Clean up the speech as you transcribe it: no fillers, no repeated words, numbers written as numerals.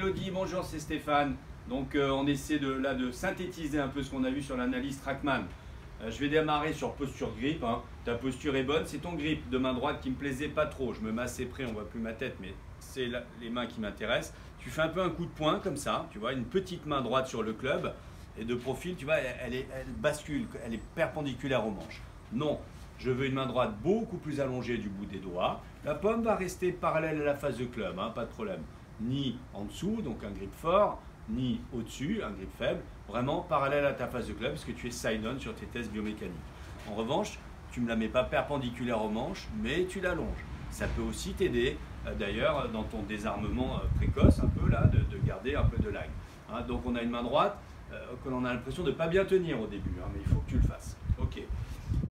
Elodie, bonjour, c'est Stéphane. Donc on essaie de synthétiser un peu ce qu'on a vu sur l'analyse Trackman. Je vais démarrer sur posture grip, hein. Ta posture est bonne, c'est ton grip de main droite qui me plaisait pas trop. Je me mets assez près, on voit plus ma tête, mais c'est les mains qui m'intéressent. Tu fais un peu un coup de poing comme ça, tu vois, une petite main droite sur le club. Et de profil, tu vois, elle bascule, elle est perpendiculaire au manche. Non, je veux une main droite beaucoup plus allongée du bout des doigts. La paume va rester parallèle à la face de club, hein, pas de problème. Ni en dessous, donc un grip fort, ni au-dessus, un grip faible. Vraiment parallèle à ta face de club, parce que tu es side-on sur tes tests biomécaniques. En revanche, tu ne me la mets pas perpendiculaire au manche, mais tu l'allonges. Ça peut aussi t'aider, d'ailleurs, dans ton désarmement précoce, un peu là, de garder un peu de lag. Hein, donc on a une main droite que l'on a l'impression de ne pas bien tenir au début, hein, mais il faut que tu le fasses. Ok.